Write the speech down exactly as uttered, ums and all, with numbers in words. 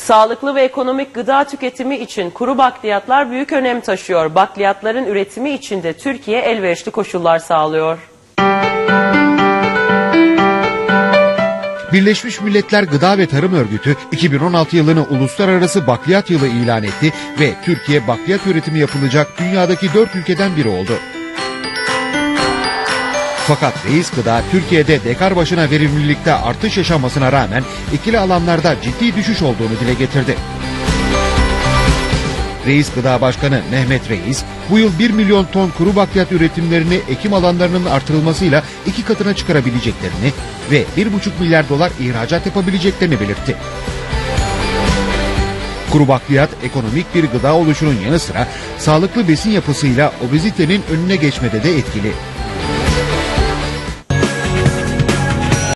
Sağlıklı ve ekonomik gıda tüketimi için kuru bakliyatlar büyük önem taşıyor. Bakliyatların üretimi için de Türkiye elverişli koşullar sağlıyor. Birleşmiş Milletler Gıda ve Tarım Örgütü iki bin on altı yılını Uluslararası Bakliyat Yılı ilan etti ve Türkiye bakliyat üretimi yapılacak dünyadaki dört ülkeden biri oldu. Fakat Reis Gıda Türkiye'de dekar başına verimlilikte artış yaşamasına rağmen ikili alanlarda ciddi düşüş olduğunu dile getirdi. Reis Gıda Başkanı Mehmet Reis, bu yıl bir milyon ton kuru bakliyat üretimlerini ekim alanlarının artırılmasıyla iki katına çıkarabileceklerini ve bir buçuk milyar dolar ihracat yapabileceklerini belirtti. Kuru bakliyat ekonomik bir gıda oluşunun yanı sıra sağlıklı besin yapısıyla obezitenin önüne geçmede de etkili.